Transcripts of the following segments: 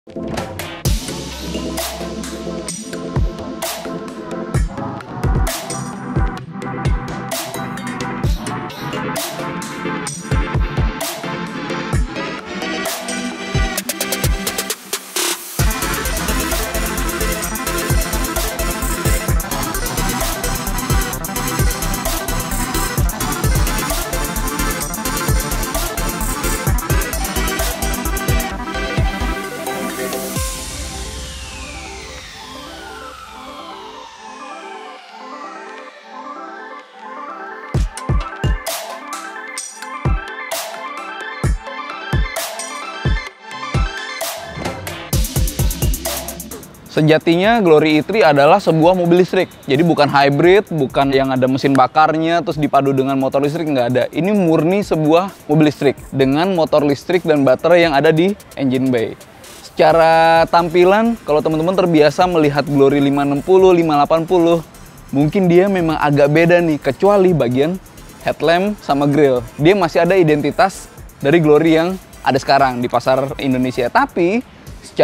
Sejatinya Glory e3 adalah sebuah mobil listrik. Jadi bukan hybrid, bukan yang ada mesin bakarnya terus dipadu dengan motor listrik, nggak ada. Ini murni sebuah mobil listrik dengan motor listrik dan baterai yang ada di engine bay. Secara tampilan, kalau teman-teman terbiasa melihat Glory 560, 580, mungkin dia memang agak beda nih, kecuali bagian headlamp sama grill. Dia masih ada identitas dari Glory yang ada sekarang di pasar Indonesia. Tapi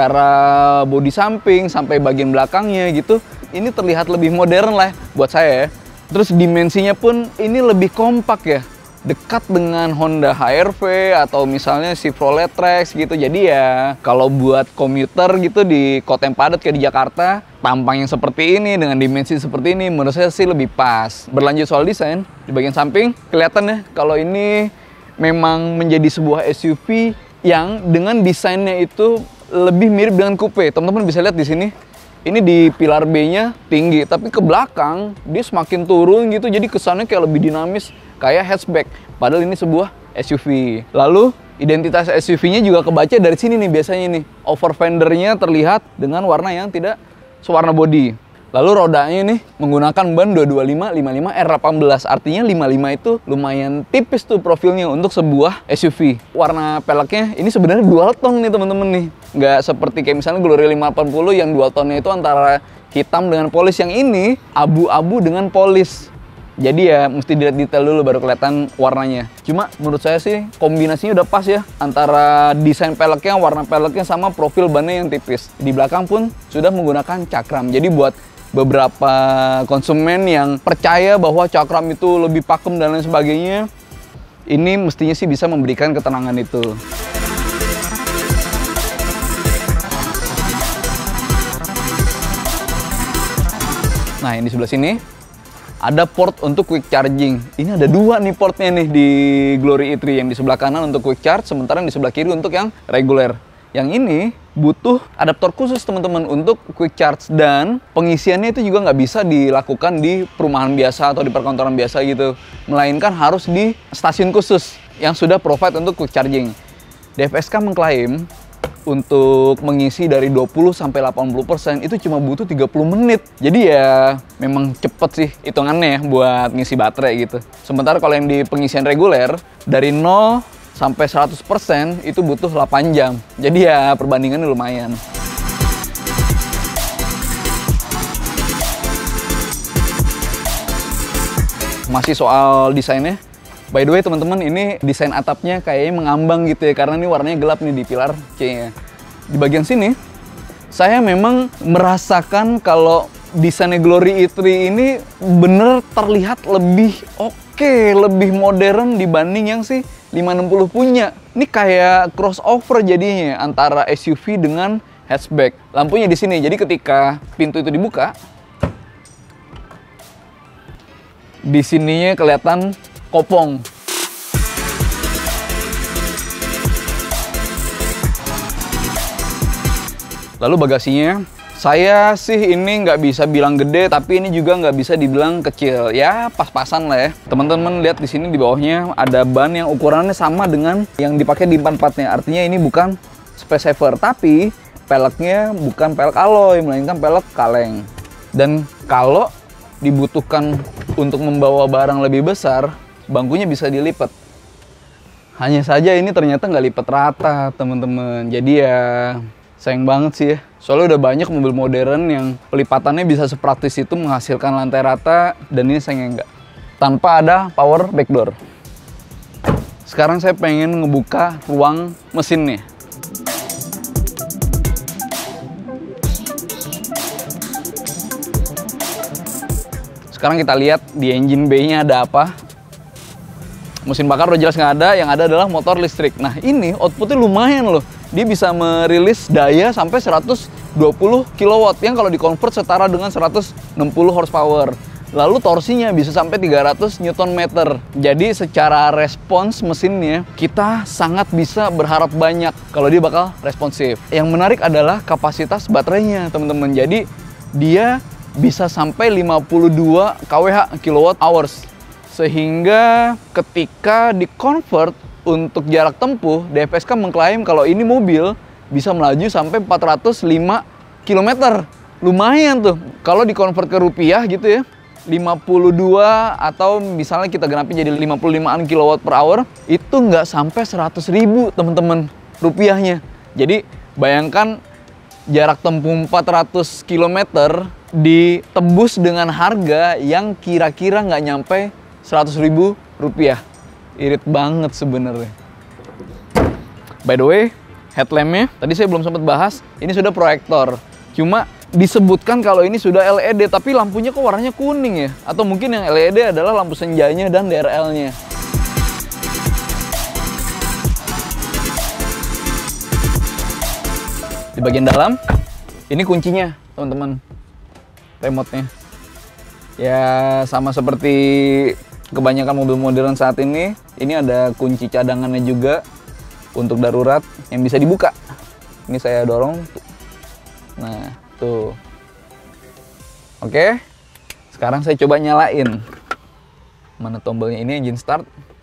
secara bodi samping sampai bagian belakangnya gitu, ini terlihat lebih modern lah buat saya ya. Terus dimensinya pun ini lebih kompak ya, dekat dengan Honda HR-V atau misalnya Chevrolet Trax gitu. Jadi ya kalau buat komuter gitu di kota yang padat kayak di Jakarta, tampang yang seperti ini dengan dimensi seperti ini menurut saya sih lebih pas. Berlanjut soal desain, di bagian samping kelihatan ya kalau ini memang menjadi sebuah SUV yang dengan desainnya itu lebih mirip dengan coupe. Teman-teman bisa lihat di sini. Ini di pilar B-nya tinggi, tapi ke belakang dia semakin turun gitu. Jadi kesannya kayak lebih dinamis, kayak hatchback. Padahal ini sebuah SUV. Lalu identitas SUV-nya juga kebaca dari sini nih biasanya nih. Over fendernya terlihat dengan warna yang tidak sewarna body. Lalu rodanya nih menggunakan ban 225 55 R18. Artinya 55 itu lumayan tipis tuh profilnya untuk sebuah SUV. Warna peleknya ini sebenarnya dual tone nih teman-teman nih. Nggak seperti kayak misalnya Glory 580 yang dual tone-nya itu antara hitam dengan polis. Yang ini abu-abu dengan polis. Jadi ya mesti dilihat detail dulu baru kelihatan warnanya. Cuma menurut saya sih kombinasinya udah pas ya. Antara desain peleknya, warna peleknya sama profil bannya yang tipis. Di belakang pun sudah menggunakan cakram. Jadi buat beberapa konsumen yang percaya bahwa cakram itu lebih pakem dan lain sebagainya, ini mestinya sih bisa memberikan ketenangan itu. Nah, yang di sebelah sini ada port untuk quick charging. Ini ada dua nih portnya nih di Glory e3, yang di sebelah kanan untuk quick charge, sementara yang di sebelah kiri untuk yang reguler. Yang ini butuh adaptor khusus teman-teman untuk quick charge, dan pengisiannya itu juga nggak bisa dilakukan di perumahan biasa atau di perkantoran biasa gitu, melainkan harus di stasiun khusus yang sudah provide untuk quick charging. DFSK mengklaim untuk mengisi dari 20 sampai 80% itu cuma butuh 30 menit. Jadi ya memang cepet sih hitungannya ya buat ngisi baterai gitu. Sementara kalau yang di pengisian reguler dari 0 sampai 100% itu butuh 8 jam. Jadi ya perbandingannya lumayan. Masih soal desainnya. By the way teman-teman, ini desain atapnya kayaknya mengambang gitu ya, karena ini warnanya gelap nih di pilar C-nya. Di bagian sini, saya memang merasakan kalau desainnya Glory e3 ini bener terlihat lebih oke, lebih modern dibanding yang si 560 punya. Ini kayak crossover jadinya antara SUV dengan hatchback. Lampunya di sini, jadi ketika pintu itu dibuka, di sininya kelihatan kopong. Lalu bagasinya, saya sih ini nggak bisa bilang gede, tapi ini juga nggak bisa dibilang kecil. Ya pas-pasan lah ya. Teman-teman lihat di sini di bawahnya ada ban yang ukurannya sama dengan yang dipakai di 44-nya. Artinya ini bukan space saver, tapi peleknya bukan pelek alloy, melainkan pelek kaleng. Dan kalau dibutuhkan untuk membawa barang lebih besar, bangkunya bisa dilipat. Hanya saja ini ternyata nggak lipat rata teman-teman. Jadi ya sayang banget sih ya. Soalnya udah banyak mobil modern yang pelipatannya bisa sepraktis itu menghasilkan lantai rata, dan ini sayangnya nggak. Tanpa ada power backdoor. Sekarang saya pengen ngebuka ruang mesinnya. Sekarang kita lihat di engine bay-nya ada apa. Mesin bakar udah jelas nggak ada, yang ada adalah motor listrik. Nah ini outputnya lumayan loh. Dia bisa merilis daya sampai 120 kW yang kalau di-convert setara dengan 160 horsepower. Lalu torsinya bisa sampai 300 Nm. Jadi secara respons mesinnya kita sangat bisa berharap banyak kalau dia bakal responsif. Yang menarik adalah kapasitas baterainya teman-teman. Jadi dia bisa sampai 52 kWh kWh. Sehingga ketika di-convert untuk jarak tempuh, DFSK mengklaim kalau ini mobil bisa melaju sampai 405 km. Lumayan tuh. Kalau di-convert ke rupiah gitu ya, 52 atau misalnya kita genapi jadi 55an kWh, itu nggak sampai 100.000 teman-teman rupiahnya. Jadi bayangkan jarak tempuh 400 km ditebus dengan harga yang kira-kira nggak nyampe 100.000 rupiah. Irit banget sebenarnya. By the way, headlampnya tadi saya belum sempat bahas, ini sudah proyektor. Cuma disebutkan kalau ini sudah LED, tapi lampunya kok warnanya kuning ya? Atau mungkin yang LED adalah lampu senjanya dan DRL-nya. Di bagian dalam, ini kuncinya teman-teman, remote-nya. Ya sama seperti kebanyakan mobil modern saat ini ada kunci cadangannya juga untuk darurat yang bisa dibuka. Ini saya dorong. Nah, tuh. Oke. Sekarang saya coba nyalain. Mana tombolnya? Ini engine start.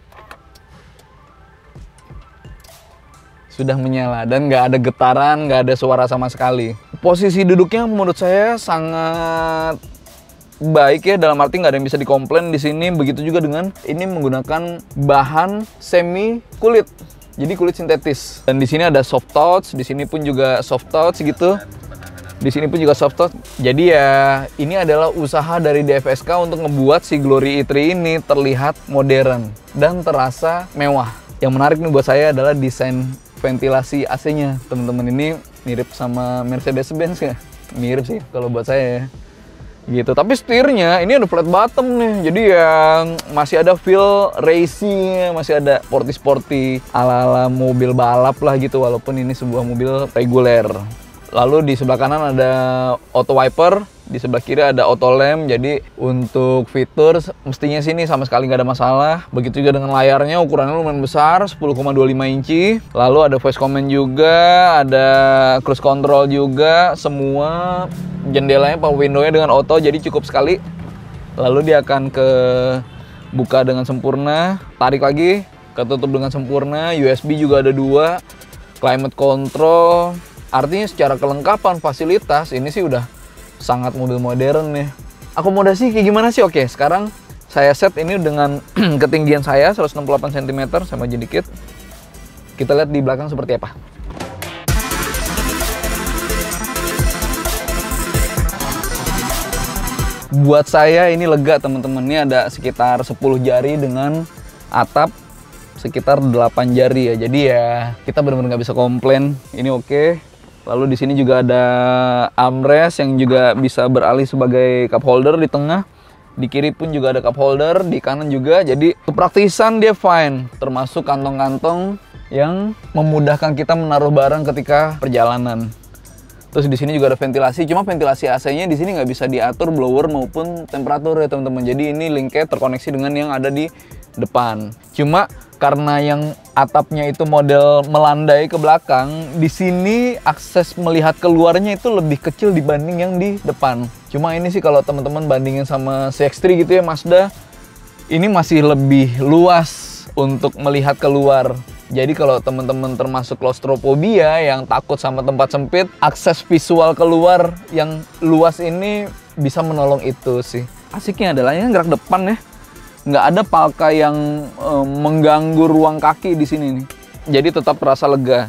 Sudah menyala dan nggak ada getaran, nggak ada suara sama sekali. Posisi duduknya menurut saya sangat baik ya, dalam arti nggak ada yang bisa dikomplain di sini. Begitu juga dengan ini menggunakan bahan semi kulit, jadi kulit sintetis. Dan di sini ada soft touch, di sini pun juga soft touch gitu. Di sini pun juga soft touch. Jadi ya ini adalah usaha dari DFSK untuk ngebuat si Glory i3 ini terlihat modern dan terasa mewah. Yang menarik nih buat saya adalah desain ventilasi AC-nya, teman-teman. Ini mirip sama Mercedes-Benz ya? Mirip sih kalau buat saya ya. Gitu. Tapi setirnya ini ada flat bottom nih. Jadi yang masih ada feel racing, masih ada sporty-sporty ala-ala mobil balap lah gitu, walaupun ini sebuah mobil reguler. Lalu di sebelah kanan ada auto wiper, di sebelah kiri ada auto lamp. Jadi untuk fitur mestinya sini sama sekali nggak ada masalah. Begitu juga dengan layarnya, ukurannya lumayan besar, 10,25 inci. Lalu ada voice command juga, ada cruise control juga. Semua jendelanya power window-nya dengan auto, jadi cukup sekali. Lalu dia akan buka dengan sempurna, tarik lagi, ketutup dengan sempurna. USB juga ada 2, climate control. Artinya secara kelengkapan fasilitas ini sih udah sangat mobil modern nih. Akomodasi kayak gimana sih? Oke, sekarang saya set ini dengan ketinggian saya 168 cm, saya maju dikit. Kita lihat di belakang seperti apa. Buat saya ini lega teman-teman. Ini ada sekitar 10 jari dengan atap sekitar 8 jari ya. Jadi ya kita benar-benar nggak bisa komplain. Ini oke. Lalu di sini juga ada armrest yang juga bisa beralih sebagai cup holder di tengah. Di kiri pun juga ada cup holder, di kanan juga. Jadi kepraktisan dia fine, termasuk kantong-kantong yang memudahkan kita menaruh barang ketika perjalanan. Terus di sini juga ada ventilasi, cuma ventilasi AC-nya di sini nggak bisa diatur blower maupun temperatur ya teman-teman. Jadi ini linknya terkoneksi dengan yang ada di depan. Cuma karena yang atapnya itu model melandai ke belakang, di sini akses melihat keluarnya itu lebih kecil dibanding yang di depan. Cuma ini sih kalau teman-teman bandingin sama CX-3 gitu ya Mazda, ini masih lebih luas untuk melihat keluar. Jadi kalau teman-teman termasuk klaustrofobia yang takut sama tempat sempit, akses visual keluar yang luas ini bisa menolong itu sih. Asiknya adalah ini gerak depan ya. Nggak ada palka yang mengganggu ruang kaki di sini nih. Jadi tetap terasa lega.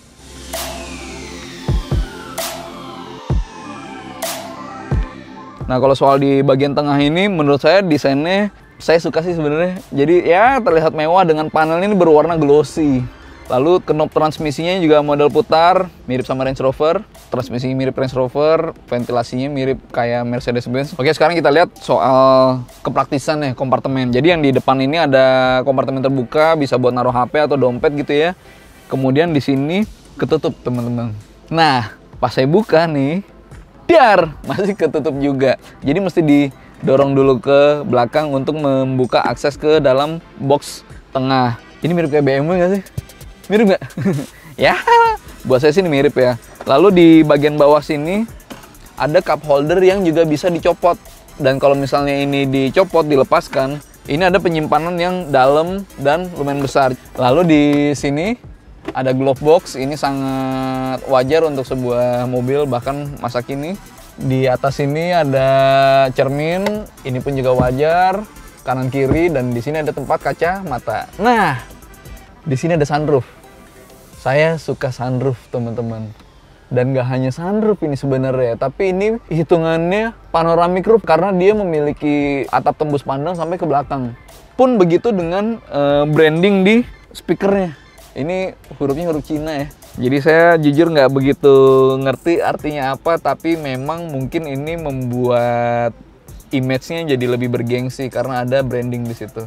Nah kalau soal di bagian tengah ini, menurut saya desainnya saya suka sih sebenarnya. Jadi ya terlihat mewah dengan panel ini berwarna glossy. Lalu knob transmisinya juga model putar, mirip sama Range Rover. Transmisinya mirip Range Rover, ventilasinya mirip kayak Mercedes-Benz. Oke, sekarang kita lihat soal kepraktisan ya, kompartemen. Jadi yang di depan ini ada kompartemen terbuka, bisa buat naruh HP atau dompet gitu ya. Kemudian di sini ketutup, teman-teman. Nah, pas saya buka nih, dar, masih ketutup juga. Jadi mesti didorong dulu ke belakang untuk membuka akses ke dalam box tengah. Ini mirip kayak BMW nggak sih? Mirip nggak? Ya, buat saya sih ini mirip ya. Lalu di bagian bawah sini ada cup holder yang juga bisa dicopot. Dan kalau misalnya ini dicopot, dilepaskan, ini ada penyimpanan yang dalam dan lumayan besar. Lalu di sini ada glove box. Ini sangat wajar untuk sebuah mobil bahkan masa kini. Di atas ini ada cermin. Ini pun juga wajar. Kanan kiri, dan di sini ada tempat kaca mata. Nah, di sini ada sunroof. Saya suka sunroof, teman-teman. Dan gak hanya sunroof ini sebenarnya, tapi ini hitungannya panoramic roof karena dia memiliki atap tembus pandang sampai ke belakang. Pun begitu dengan branding di speakernya. Ini hurufnya huruf Cina ya. Jadi saya jujur nggak begitu ngerti artinya apa, tapi memang mungkin ini membuat image-nya jadi lebih bergengsi karena ada branding di situ.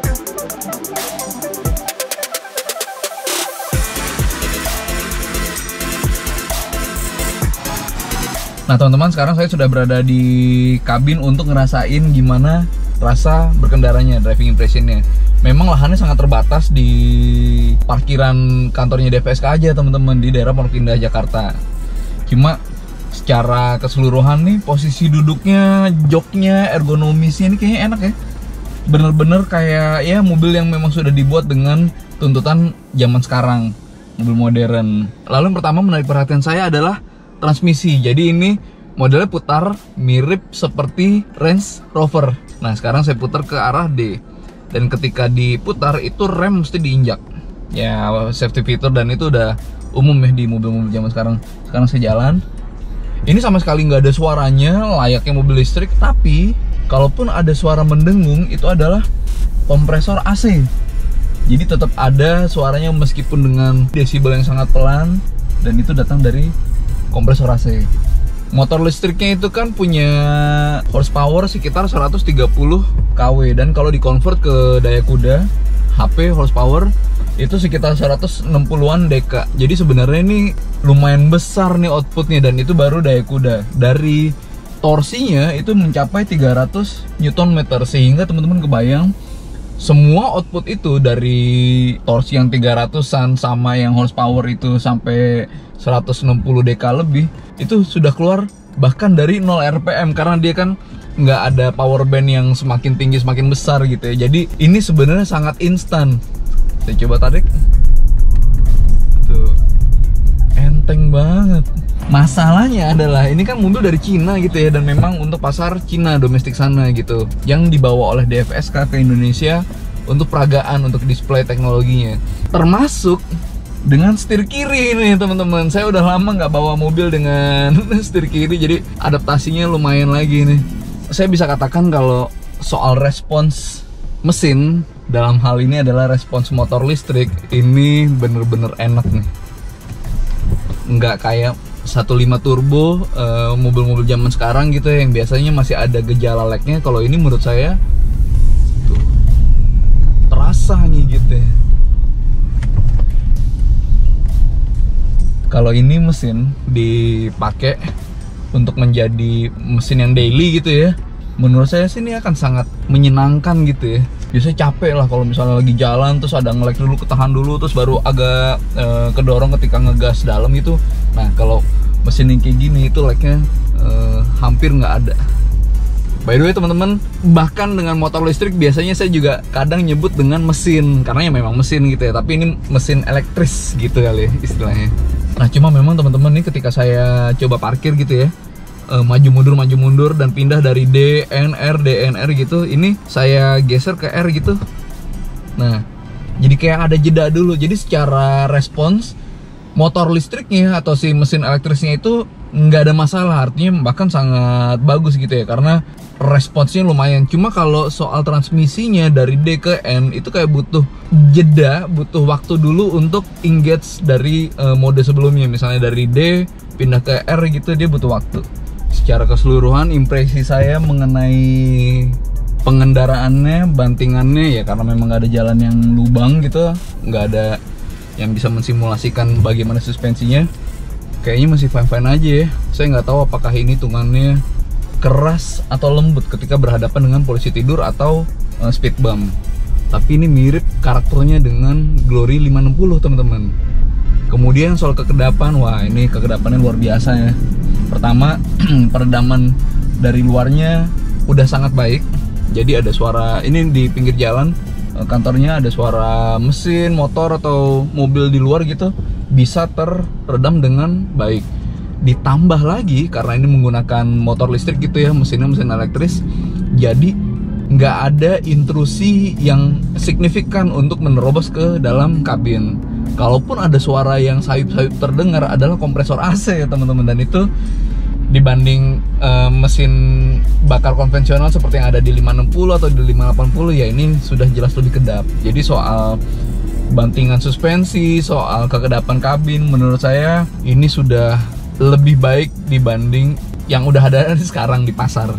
Nah teman-teman, sekarang saya sudah berada di kabin untuk ngerasain gimana rasa berkendaranya, driving impressionnya. Memang lahannya sangat terbatas di parkiran kantornya DVSK aja teman-teman, di daerah Pondok Indah, Jakarta. Cuma secara keseluruhan nih, posisi duduknya, joknya, ergonomisnya ini kayaknya enak ya. Bener-bener kayak ya mobil yang memang sudah dibuat dengan tuntutan zaman sekarang, mobil modern. Lalu yang pertama menarik perhatian saya adalah transmisi. Jadi ini modelnya putar mirip seperti Range Rover. Nah sekarang saya putar ke arah D, dan ketika diputar itu rem mesti diinjak. Ya safety feature dan itu udah umum ya di mobil-mobil zaman sekarang. Sekarang saya jalan. Ini sama sekali nggak ada suaranya layaknya mobil listrik, tapi kalaupun ada suara mendengung itu adalah kompresor AC. Jadi tetap ada suaranya meskipun dengan desibel yang sangat pelan, dan itu datang dari kompresor AC. Motor listriknya itu kan punya horsepower sekitar 130 kW, dan kalau dikonvert ke daya kuda HP horsepower itu sekitar 160-an dk. Jadi sebenarnya ini lumayan besar nih outputnya, dan itu baru daya kuda. Dari torsinya itu mencapai 300 Nm, sehingga teman-teman kebayang semua output itu dari torsi yang 300-an sama yang horsepower itu sampai 160 dk lebih, itu sudah keluar bahkan dari 0 rpm, karena dia kan nggak ada power band yang semakin tinggi semakin besar gitu ya. Jadi ini sebenarnya sangat instan. Saya coba tarik, tuh enteng banget. Masalahnya adalah ini kan mobil dari Cina gitu ya, dan memang untuk pasar Cina domestik sana gitu, yang dibawa oleh DFSK ke Indonesia untuk peragaan, untuk display teknologinya, termasuk dengan setir kiri nih teman-teman. Saya udah lama nggak bawa mobil dengan setir kiri, jadi adaptasinya lumayan lagi nih. Saya bisa katakan kalau soal respons mesin dalam hal ini adalah respons motor listrik, ini bener-bener enak nih. Nggak kayak 1.5 turbo mobil-mobil zaman sekarang gitu ya, yang biasanya masih ada gejala lagnya. Kalau ini menurut saya tuh terasa nih gitu ya. Kalau ini mesin dipakai untuk menjadi mesin yang daily gitu ya, menurut saya sih ini akan sangat menyenangkan gitu ya. Biasanya capek lah kalau misalnya lagi jalan terus ada nge-lag dulu, ketahan dulu, terus baru agak kedorong ketika ngegas dalam gitu. Nah kalau mesin yang kayak gini itu lagnya hampir nggak ada. By the way teman-teman, bahkan dengan motor listrik biasanya saya juga kadang nyebut dengan mesin, karena ya memang mesin gitu ya, tapi ini mesin elektris gitu kali ya istilahnya. Nah cuma memang teman-teman nih ketika saya coba parkir gitu ya, maju mundur dan pindah dari DNR gitu, ini saya geser ke R gitu. Nah jadi kayak ada jeda dulu, jadi secara respons motor listriknya atau si mesin elektrisnya itu nggak ada masalah, artinya bahkan sangat bagus gitu ya, karena responsnya lumayan. Cuma kalau soal transmisinya dari D ke N itu kayak butuh jeda, butuh waktu dulu untuk engage dari mode sebelumnya. Misalnya dari D pindah ke R gitu, dia butuh waktu. Secara keseluruhan impresi saya mengenai pengendaraannya, bantingannya ya, karena memang nggak ada jalan yang lubang gitu, nggak ada yang bisa mensimulasikan bagaimana suspensinya, kayaknya masih fine-fine aja ya. Saya nggak tahu apakah ini hitungannya keras atau lembut ketika berhadapan dengan polisi tidur atau speed bump. Tapi ini mirip karakternya dengan Glory 560 teman-teman. Kemudian soal kekedapan, wah ini kekedapannya luar biasa ya. Pertama, peredaman dari luarnya udah sangat baik. Jadi ada suara, ini di pinggir jalan kantornya, ada suara mesin, motor atau mobil di luar gitu bisa teredam dengan baik. Ditambah lagi karena ini menggunakan motor listrik gitu ya, mesinnya mesin elektris, jadi nggak ada intrusi yang signifikan untuk menerobos ke dalam kabin. Kalaupun ada suara yang sayup-sayup terdengar adalah kompresor AC ya teman-teman, dan itu dibanding mesin bakar konvensional seperti yang ada di 560 atau di 580 ya, ini sudah jelas lebih kedap. Jadi soal bantingan suspensi, soal kekedapan kabin, menurut saya ini sudah lebih baik dibanding yang udah ada sekarang di pasar.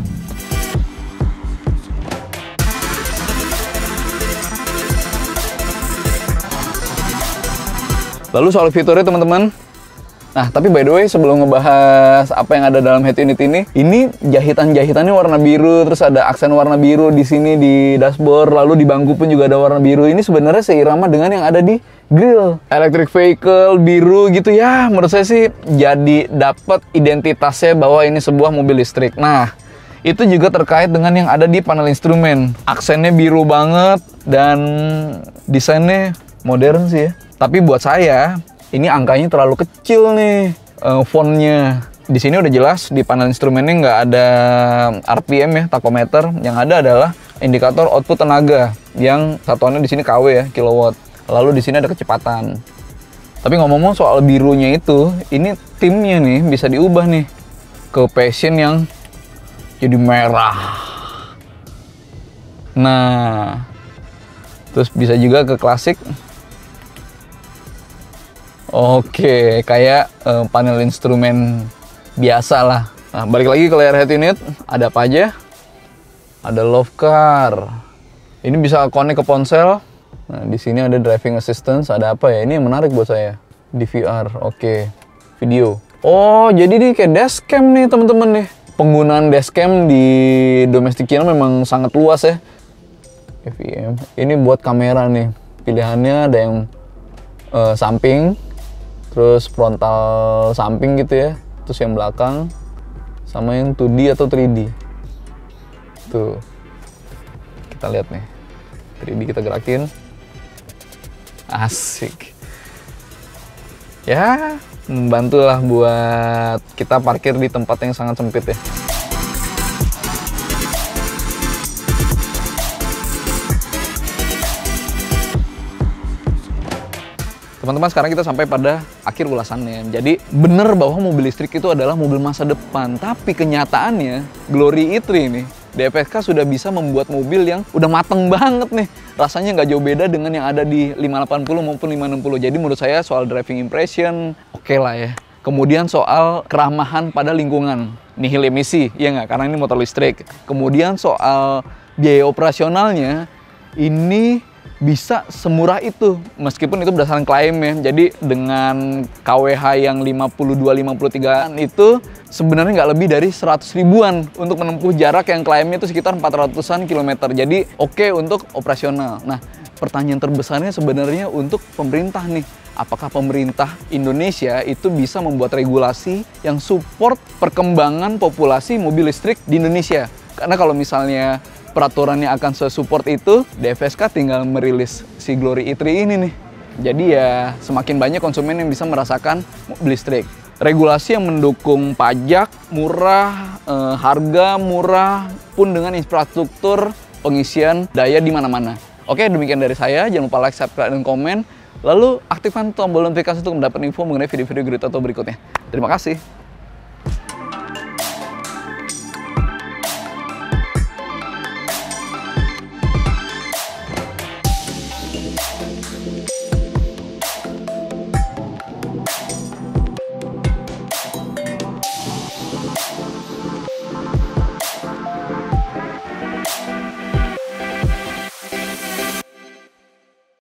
Lalu soal fiturnya teman-teman, nah tapi by the way sebelum ngebahas apa yang ada dalam head unit ini jahitannya warna biru, terus ada aksen warna biru di sini di dashboard, lalu di bangku pun juga ada warna biru. Ini sebenarnya seirama dengan yang ada di grill. Electric vehicle biru gitu ya, menurut saya sih jadi dapat identitasnya bahwa ini sebuah mobil listrik. Nah, itu juga terkait dengan yang ada di panel instrumen. Aksennya biru banget dan desainnya modern sih ya. Tapi buat saya ini angkanya terlalu kecil nih, fontnya. Di sini udah jelas di panel instrumennya nggak ada RPM ya, tachometer. Yang ada adalah indikator output tenaga yang satuannya di sini kW ya, kilowatt. Lalu di sini ada kecepatan. Tapi ngomong-ngomong soal birunya itu, ini timnya nih bisa diubah nih ke passion yang jadi merah. Nah, terus bisa juga ke klasik. Oke, kayak panel instrumen biasa lah. Nah, balik lagi ke layar head unit, ada apa aja? Ada love car. Ini bisa connect ke ponsel. Nah, di sini ada driving assistance. Ada apa ya? Ini yang menarik buat saya. DVR, oke. Video. Oh, jadi ini kayak dashcam nih teman-teman nih. Penggunaan dashcam di domestic China memang sangat luas ya. FVM. Ini buat kamera nih. Pilihannya ada yang samping, terus frontal samping gitu ya, terus yang belakang, sama yang 2D atau 3D. Tuh, kita lihat nih, 3D kita gerakin, asik. Ya, membantulah buat kita parkir di tempat yang sangat sempit ya. Teman-teman, sekarang kita sampai pada akhir ulasannya. Jadi bener bahwa mobil listrik itu adalah mobil masa depan. Tapi kenyataannya Glory e-3 ini, DFSK sudah bisa membuat mobil yang udah mateng banget nih. Rasanya nggak jauh beda dengan yang ada di 580 maupun 560. Jadi menurut saya soal driving impression oke lah ya. Kemudian soal keramahan pada lingkungan, nihil emisi, ya nggak? Karena ini motor listrik. Kemudian soal biaya operasionalnya, ini bisa semurah itu, meskipun itu berdasarkan klaim ya. Jadi dengan KWH yang 52-53 itu sebenarnya nggak lebih dari 100 ribuan untuk menempuh jarak yang klaimnya itu sekitar 400-an kilometer. Jadi oke untuk operasional. Nah, pertanyaan terbesarnya sebenarnya untuk pemerintah nih. Apakah pemerintah Indonesia itu bisa membuat regulasi yang support perkembangan populasi mobil listrik di Indonesia? Karena kalau misalnya peraturannya akan sesupport itu, DFSK tinggal merilis si Glory e-3 ini nih. Jadi ya semakin banyak konsumen yang bisa merasakan mobil listrik. Regulasi yang mendukung pajak murah, harga murah, pun dengan infrastruktur pengisian daya di mana-mana. Oke, demikian dari saya. Jangan lupa like, subscribe, dan komen. Lalu aktifkan tombol notifikasi untuk mendapatkan info mengenai video-video Great Auto berikutnya. Terima kasih.